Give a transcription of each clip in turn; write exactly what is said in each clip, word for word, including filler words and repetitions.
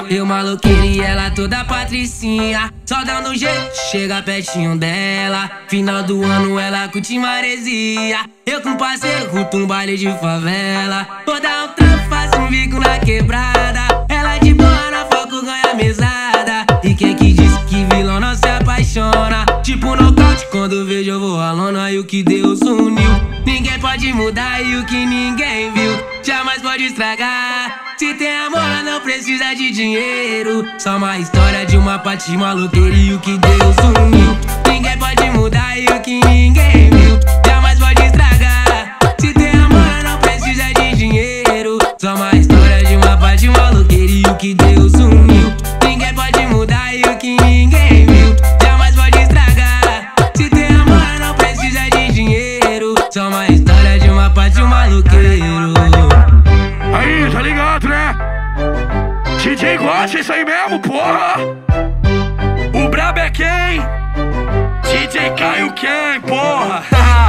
Eu maloqueiro e ela toda patricinha, só dando jeito, chega pertinho dela. Final do ano ela curte maresia, eu com parceiro curto um baile de favela. Vou dar um trampo, faço um bico na quebrada, ela de boa na foco ganha mesada. E quem que disse que vilão não se apaixona? Tipo nocaute, quando vejo eu vou alona. E o que Deus uniu, ninguém pode mudar. E o que ninguém viu, jamais pode estragar. Se tem amor, não precisa de dinheiro. Só uma história de uma parte maloqueira. E o que Deus uniu, ninguém pode mudar. E o que ninguém viu, jamais pode estragar. Se tem amor, não precisa de dinheiro. Só uma história de uma parte maloqueira. E o que Deus uniu, ninguém pode mudar. E o que ninguém viu, jamais pode estragar. Se tem amor, não precisa de dinheiro. Só uma história de uma parte maloqueiro. Aí, tá ligado, né? D J Gosta, isso aí mesmo, porra! O brabo é quem? D J Caio quem, porra?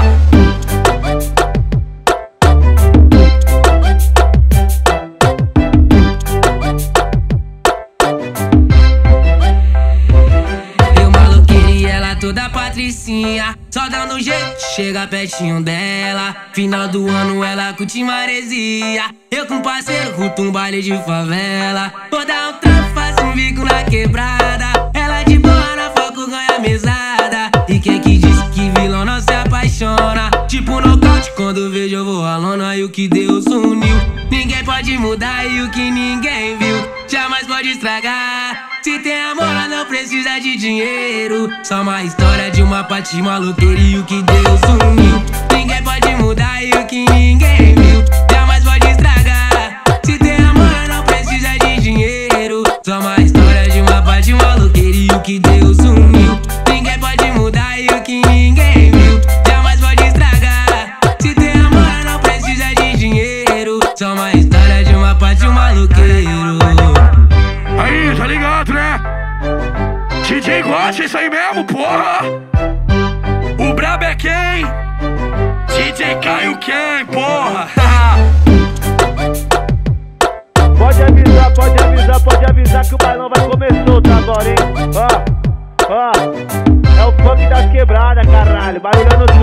Eu maloqueiro e ela toda patricinha, só dando jeito, chega pertinho dela. Final do ano ela curte maresia, eu com parceiro curto um baile de favela. Vou dar um trampo, faço um bico na quebrada, ela de boa na foco ganha mesada. E quem que disse que vilão não se apaixona? Tipo nocaute, quando vejo eu vou alona. E o que Deus uniu, ninguém pode mudar. E o que ninguém viu, jamais pode estragar. Se tem amor, não precisa de dinheiro. Só uma história de uma parte maloqueira. E o que Deus uniu, ninguém pode mudar. E o que ninguém viu, jamais pode estragar. Se tem amor, não precisa de dinheiro. Só uma história de uma parte maloqueira. E o que Deus uniu, ninguém pode mudar. E o que ninguém viu, jamais pode estragar. Se tem amor, não precisa de dinheiro. Só uma história de uma parte maloqueiro. Aí, tá ligado, né? D J Gosta, isso aí mesmo, porra! O brabo é quem? D J Caio quem, porra? Pode avisar, pode avisar, pode avisar que o bailão vai começar solto agora, hein? Ó, ó, é o funk das quebradas, caralho, barulhando